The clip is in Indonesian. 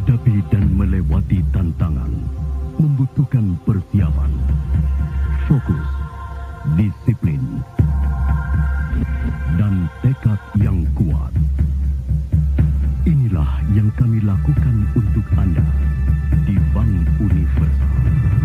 Menghadapi dan melewati tantangan membutuhkan persiapan, fokus, disiplin, dan tekad yang kuat. Inilah yang kami lakukan untuk Anda di Bank Universal.